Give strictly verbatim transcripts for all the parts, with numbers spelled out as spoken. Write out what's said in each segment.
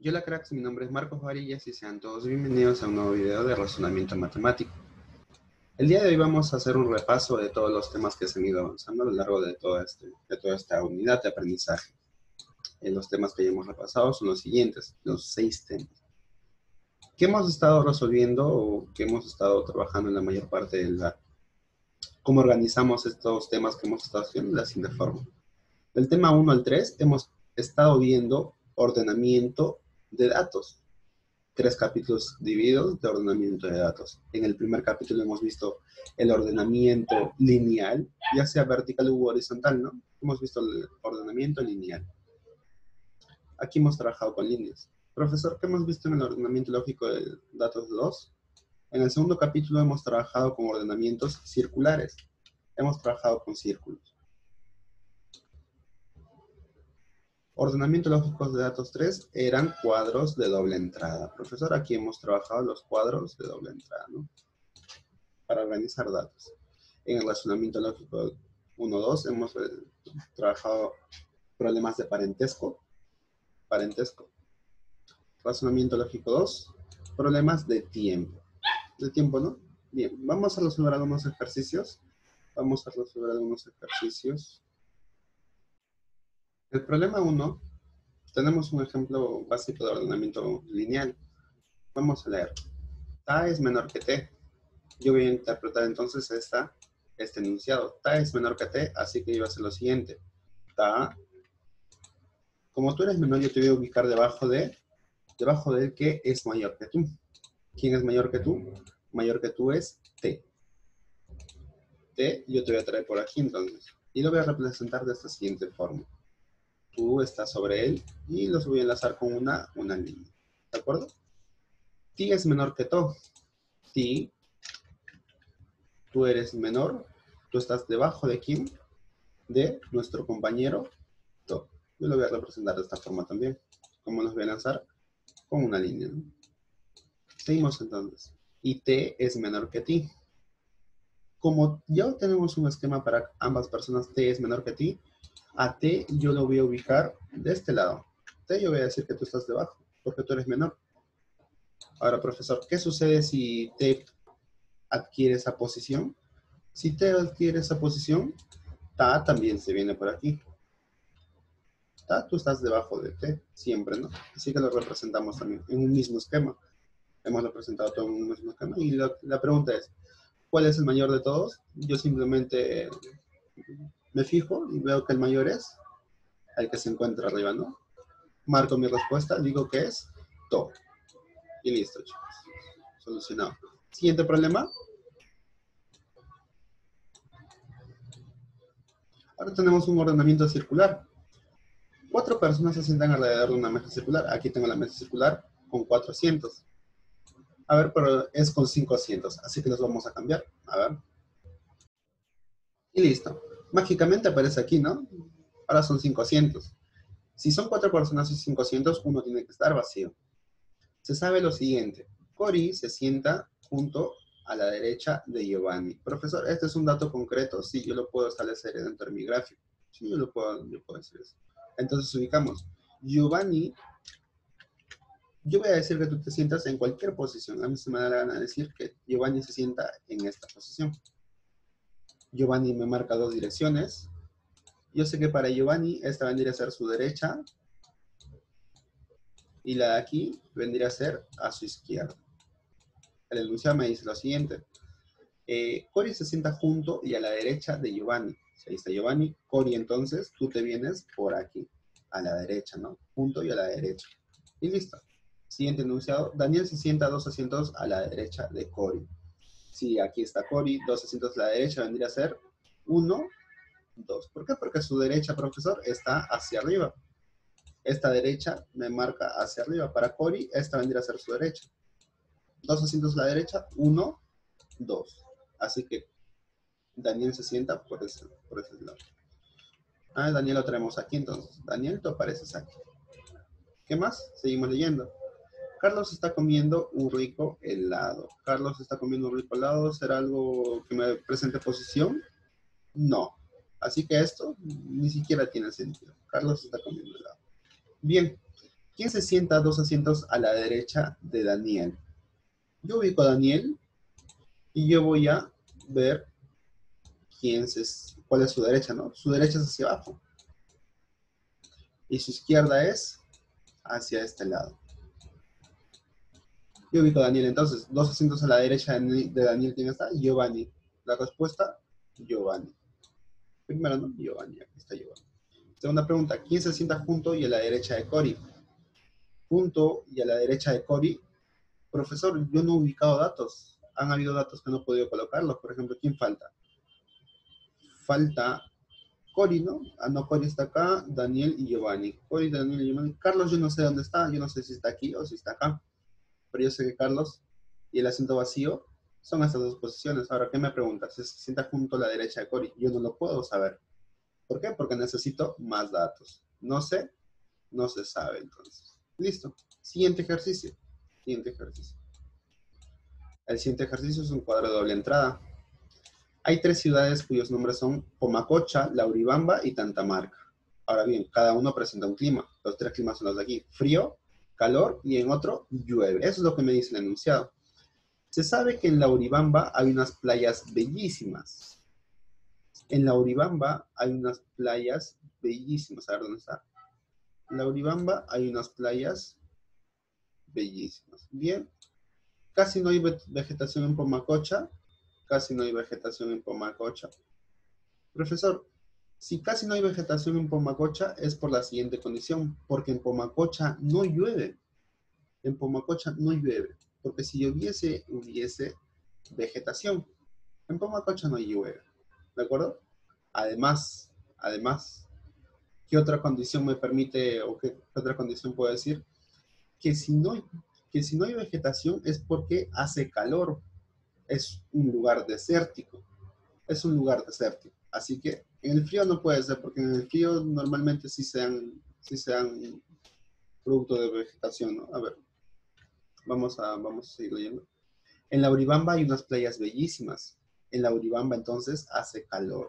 Hola cracks, mi nombre es Marcos Varillas y sean todos bienvenidos a un nuevo video de razonamiento matemático. El día de hoy vamos a hacer un repaso de todos los temas que se han ido avanzando a lo largo de, todo este, de toda esta unidad de aprendizaje. Eh, los temas que ya hemos repasado son los siguientes, los seis temas. ¿Qué hemos estado resolviendo o qué hemos estado trabajando en la mayor parte del día? ¿Cómo organizamos estos temas que hemos estado haciendo? De la siguiente forma. Del tema uno al tres hemos estado viendo ordenamiento de datos. Tres capítulos divididos de ordenamiento de datos. En el primer capítulo hemos visto el ordenamiento lineal, ya sea vertical u horizontal, ¿no? Hemos visto el ordenamiento lineal. Aquí hemos trabajado con líneas. Profesor, ¿qué hemos visto en el ordenamiento lógico de datos dos? En el segundo capítulo hemos trabajado con ordenamientos circulares. Hemos trabajado con círculos. Ordenamiento lógico de datos tres eran cuadros de doble entrada. Profesor, aquí hemos trabajado los cuadros de doble entrada, ¿no? Para organizar datos. En el razonamiento lógico uno dos hemos eh, trabajado problemas de parentesco. Parentesco. Razonamiento lógico dos, problemas de tiempo. De tiempo, ¿no? Bien, vamos a resolver algunos ejercicios. Vamos a resolver algunos ejercicios. El problema uno, tenemos un ejemplo básico de ordenamiento lineal. Vamos a leer. A es menor que T. Yo voy a interpretar entonces esta, este enunciado. Ta es menor que T, así que yo voy a hacer lo siguiente. Ta, como tú eres menor, yo te voy a ubicar debajo de, debajo del que es mayor que tú. ¿Quién es mayor que tú? Mayor que tú es T. T, yo te voy a traer por aquí entonces. Y lo voy a representar de esta siguiente forma. Tú estás sobre él y los voy a enlazar con una, una línea. ¿De acuerdo? Ti es menor que To. Ti, tú eres menor, tú estás debajo de quién? De nuestro compañero To. Yo lo voy a representar de esta forma también. ¿Cómo los voy a lanzar? Con una línea, ¿no? Seguimos entonces. Y T es menor que ti. Como ya tenemos un esquema para ambas personas, T es menor que ti, a T yo lo voy a ubicar de este lado. T yo voy a decir que tú estás debajo, porque tú eres menor. Ahora, profesor, ¿qué sucede si T adquiere esa posición? Si T adquiere esa posición, Ta también se viene por aquí. Ta, tú estás debajo de T, siempre, ¿no? Así que lo representamos también en un mismo esquema. Hemos representado todo en un mismo esquema. Y la, la pregunta es, ¿cuál es el mayor de todos? Yo simplemente me fijo y veo que el mayor es el que se encuentra arriba, ¿no? Marco mi respuesta, digo que es To. Y listo, chicos. Solucionado. Siguiente problema. Ahora tenemos un ordenamiento circular. Cuatro personas se sientan alrededor de una mesa circular. Aquí tengo la mesa circular con cuatro asientos. A ver, pero es con cinco asientos. Así que los vamos a cambiar. A ver. Y listo. Mágicamente aparece aquí, ¿no? Ahora son cinco asientos. Si son cuatro personas y cinco asientos, uno tiene que estar vacío. Se sabe lo siguiente. Cori se sienta junto a la derecha de Giovanni. Profesor, ¿este es un dato concreto? Sí, yo lo puedo establecer dentro de mi gráfico. Sí, yo lo puedo, yo puedo hacer eso. Entonces ubicamos. Giovanni, yo voy a decir que tú te sientas en cualquier posición. A mí se me da la gana de decir que Giovanni se sienta en esta posición. Giovanni me marca dos direcciones. Yo sé que para Giovanni esta vendría a ser su derecha y la de aquí vendría a ser a su izquierda. El enunciado me dice lo siguiente. Eh, Cori se sienta junto y a la derecha de Giovanni. Ahí está Giovanni. Cori, entonces, tú te vienes por aquí, a la derecha, ¿no? Junto y a la derecha. Y listo. Siguiente enunciado. Daniel se sienta dos asientos a la derecha de Cori. Sí, aquí está Cori, dos asientos a la derecha, vendría a ser uno, dos. ¿Por qué? Porque su derecha, profesor, está hacia arriba. Esta derecha me marca hacia arriba. Para Cori, esta vendría a ser su derecha. Dos asientos a la derecha, uno, dos. Así que Daniel se sienta por ese, por ese lado. Ah, Daniel lo traemos aquí entonces. Daniel, tú apareces aquí. ¿Qué más? Seguimos leyendo. Carlos está comiendo un rico helado. Carlos está comiendo un rico helado. ¿Será algo que me presente posición? No. Así que esto ni siquiera tiene sentido. Carlos está comiendo helado. Bien. ¿Quién se sienta dos asientos a la derecha de Daniel? Yo ubico a Daniel y yo voy a ver quién se, cuál es su derecha, ¿no? Su derecha es hacia abajo. Y su izquierda es hacia este lado. Yo ubico a Daniel, entonces, dos asientos a la derecha de Daniel, ¿quién está? Giovanni. La respuesta, Giovanni. Primero, ¿no? Giovanni, aquí está Giovanni. Segunda pregunta, ¿quién se sienta junto y a la derecha de Cory? Junto y a la derecha de Cory. Profesor, yo no he ubicado datos. Han habido datos que no he podido colocarlos. Por ejemplo, ¿quién falta? Falta Cory, ¿no? Ah, no, Cory está acá, Daniel y Giovanni. Cory, Daniel y Giovanni. Carlos, yo no sé dónde está. Yo no sé si está aquí o si está acá. Pero yo sé que Carlos y el asiento vacío son estas dos posiciones. Ahora, ¿qué me preguntas? ¿Se sienta junto a la derecha de Cory? Yo no lo puedo saber. ¿Por qué? Porque necesito más datos. No sé, no se sabe entonces. Listo. Siguiente ejercicio. Siguiente ejercicio. El siguiente ejercicio es un cuadro de doble entrada. Hay tres ciudades cuyos nombres son Pomacocha, Lauribamba y Tantamarca. Ahora bien, cada uno presenta un clima. Los tres climas son los de aquí. Frío, calor y en otro llueve. Eso es lo que me dice el enunciado. Se sabe que en Lauribamba hay unas playas bellísimas. En Lauribamba hay unas playas bellísimas. A ver dónde está. En Lauribamba hay unas playas bellísimas. Bien. Casi no hay vegetación en Pomacocha. Casi no hay vegetación en Pomacocha. Profesor, si casi no hay vegetación en Pomacocha es por la siguiente condición, porque en Pomacocha no llueve. En Pomacocha no llueve, porque si lloviese, hubiese vegetación. En Pomacocha no llueve, ¿de acuerdo? Además, además, ¿qué otra condición me permite, o qué otra condición puedo decir? Que si no, que si no hay vegetación es porque hace calor. Es un lugar desértico. Es un lugar desértico. Así que en el frío no puede ser, porque en el frío normalmente sí sean, sí sean producto de vegetación, ¿no? A ver, vamos a, vamos a seguir leyendo. En Lauribamba hay unas playas bellísimas. En Lauribamba entonces hace calor.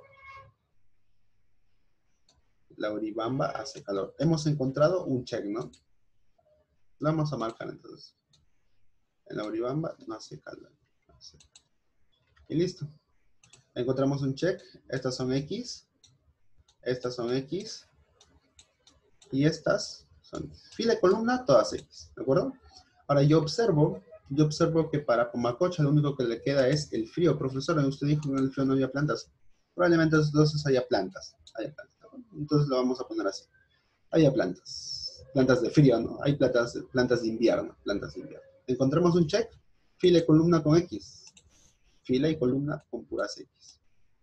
Lauribamba hace calor. Hemos encontrado un check, ¿no? Lo vamos a marcar entonces. En Lauribamba no hace calor. No hace calor. Y listo. Encontramos un check. Estas son X. Estas son X. Y estas son fila y columna, todas X. ¿De acuerdo? Ahora yo observo, yo observo que para Pomacocha lo único que le queda es el frío. Profesor, usted dijo que en el frío no había plantas. Probablemente entonces haya plantas. Haya plantas. Entonces lo vamos a poner así. Haya plantas. Plantas de frío, ¿no? Hay plantas, plantas de invierno. Plantas de invierno. Encontramos un check. Fila y columna con X. Fila y columna con puras X.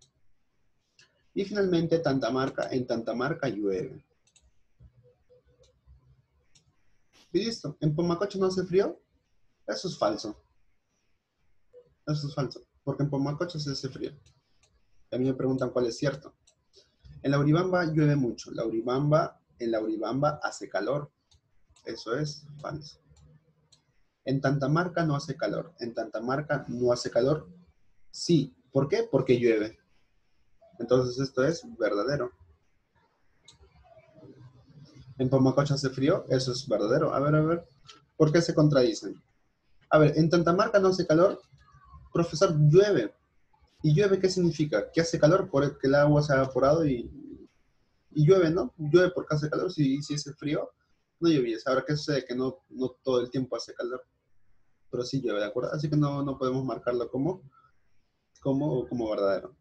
Y finalmente Tantamarca. En Tantamarca llueve. Y listo. ¿En Pomacocha no hace frío? Eso es falso. Eso es falso. Porque en Pomacocha se hace frío. A mí me preguntan cuál es cierto. En Lauribamba llueve mucho. Lauribamba, en Lauribamba hace calor. Eso es falso. En Tantamarca no hace calor. En Tantamarca no hace calor. Sí. ¿Por qué? Porque llueve. Entonces esto es verdadero. En Pomacocha hace frío. Eso es verdadero. A ver, a ver. ¿Por qué se contradicen? A ver, en Tantamarca no hace calor. Profesor, llueve. ¿Y llueve qué significa? Que hace calor porque el agua se ha evaporado y, y llueve, ¿no? Llueve porque hace calor. Si, si hace frío, no lloviese. Ahora, ¿qué sucede? Que no, no todo el tiempo hace calor, pero sí llueve, ¿de acuerdo? Así que no, no podemos marcarlo como, como, como verdadero.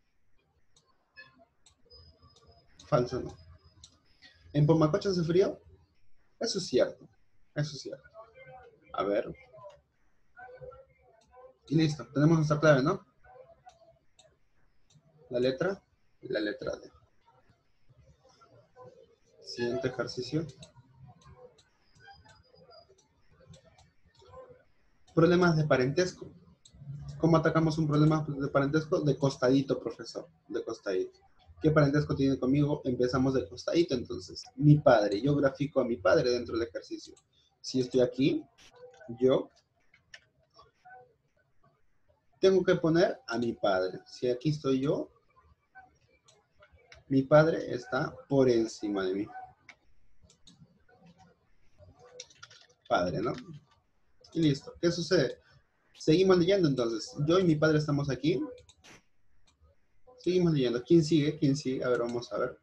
Falso, ¿no? ¿En Pomacocha hace frío? Eso es cierto. Eso es cierto. A ver. Y listo. Tenemos nuestra clave, ¿no? La letra. La letra D. Siguiente ejercicio. Problemas de parentesco. ¿Cómo atacamos un problema de parentesco? De costadito, profesor. De costadito. ¿Qué parentesco tiene conmigo? Empezamos de costadito, entonces. Mi padre. Yo grafico a mi padre dentro del ejercicio. Si estoy aquí, yo tengo que poner a mi padre. Si aquí estoy yo, mi padre está por encima de mí. padre, ¿no? Y listo. ¿Qué sucede? Seguimos leyendo entonces. Yo y mi padre estamos aquí. Seguimos leyendo. ¿Quién sigue? ¿Quién sigue? A ver, vamos a ver.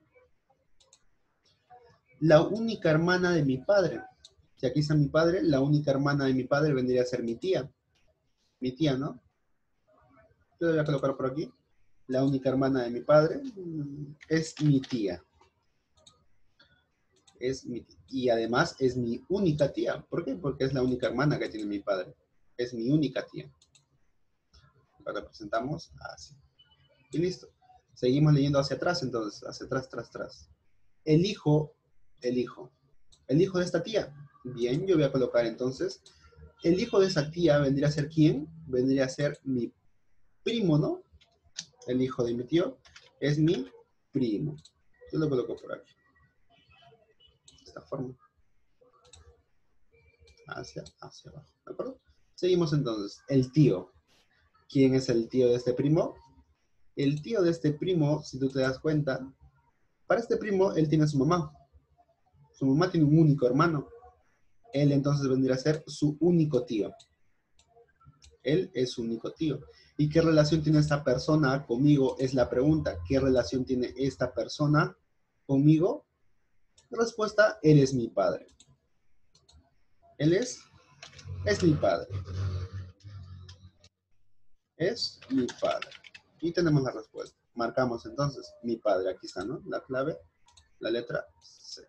La única hermana de mi padre. Si aquí está mi padre, la única hermana de mi padre vendría a ser mi tía. Mi tía, ¿no? Yo lo voy a colocar por aquí. La única hermana de mi padre es mi tía. Es mi tía. Y además es mi única tía. ¿Por qué? Porque es la única hermana que tiene mi padre. Es mi única tía. Lo representamos así. Y listo. Seguimos leyendo hacia atrás, entonces. Hacia atrás, atrás, atrás. El hijo, el hijo. El hijo de esta tía. Bien, yo voy a colocar entonces. El hijo de esa tía vendría a ser ¿quién? Vendría a ser mi primo, ¿no? El hijo de mi tío es mi primo. Yo lo coloco por aquí. De esta forma. Hacia, hacia abajo. ¿De acuerdo? Seguimos entonces. El tío. ¿Quién es el tío de este primo? El tío de este primo, si tú te das cuenta, para este primo, él tiene a su mamá. Su mamá tiene un único hermano. Él entonces vendría a ser su único tío. Él es su único tío. ¿Y qué relación tiene esta persona conmigo? Es la pregunta. ¿Qué relación tiene esta persona conmigo? La respuesta, él es mi padre. Él es, es mi padre. Es mi padre. Y tenemos la respuesta. Marcamos entonces mi padre. Aquí está, ¿no? La clave, la letra C.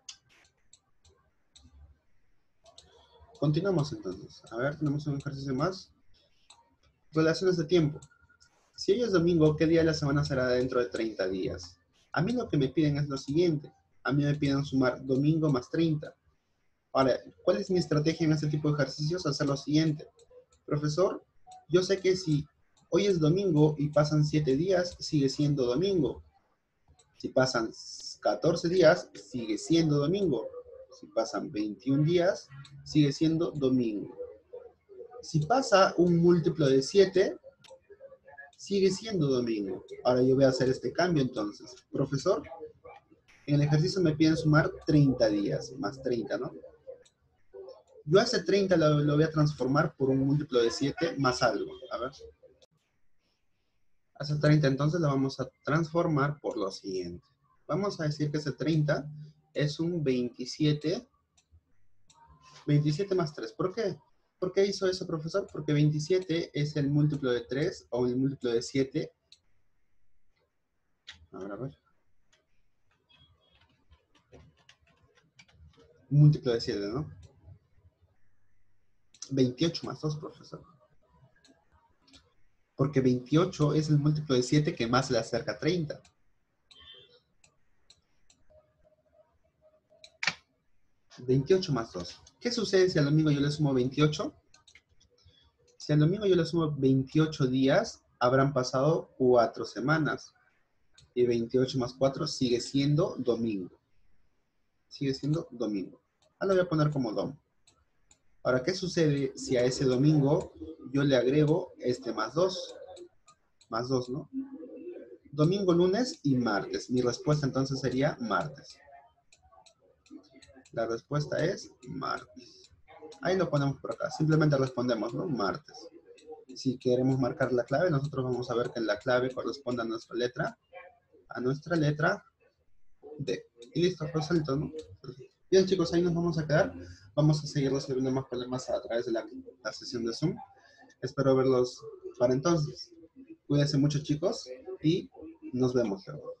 Continuamos entonces. A ver, tenemos un ejercicio más. Relaciones de tiempo. Si hoy es domingo, ¿qué día de la semana será dentro de treinta días? A mí lo que me piden es lo siguiente. A mí me piden sumar domingo más treinta. Ahora, ¿cuál es mi estrategia en este tipo de ejercicios? Hacer lo siguiente. Profesor, yo sé que si hoy es domingo y pasan siete días, sigue siendo domingo. Si pasan catorce días, sigue siendo domingo. Si pasan veintiún días, sigue siendo domingo. Si pasa un múltiplo de siete, sigue siendo domingo. Ahora yo voy a hacer este cambio entonces. Profesor, en el ejercicio me piden sumar treinta días, más treinta, ¿no? Yo a ese treinta lo, lo voy a transformar por un múltiplo de siete más algo. A ver. A ese treinta entonces lo vamos a transformar por lo siguiente. Vamos a decir que ese treinta es un veintisiete. veintisiete más tres. ¿Por qué? ¿Por qué hizo eso, profesor? Porque veintisiete es el múltiplo de tres o el múltiplo de siete. A ver, a ver. Múltiplo de siete, ¿no? veintiocho más dos, profesor. Porque veintiocho es el múltiplo de siete que más se le acerca a treinta. veintiocho más dos. ¿Qué sucede si al domingo yo le sumo veintiocho? Si al domingo yo le sumo veintiocho días, habrán pasado cuatro semanas. Y veintiocho más cuatro sigue siendo domingo. Sigue siendo domingo. Ahora lo voy a poner como dom. Ahora, ¿qué sucede si a ese domingo yo le agrego este más dos? Más dos, ¿no? Domingo, lunes y martes. Mi respuesta entonces sería martes. La respuesta es martes. Ahí lo ponemos por acá. Simplemente respondemos, ¿no? Martes. Si queremos marcar la clave, nosotros vamos a ver que la clave corresponde a nuestra letra. A nuestra letra D. Y listo, resuelto, ¿no? Bien, chicos, ahí nos vamos a quedar. Vamos a seguir resolviendo más problemas a través de la, la sesión de Zoom. Espero verlos para entonces. Cuídense mucho, chicos, y nos vemos luego.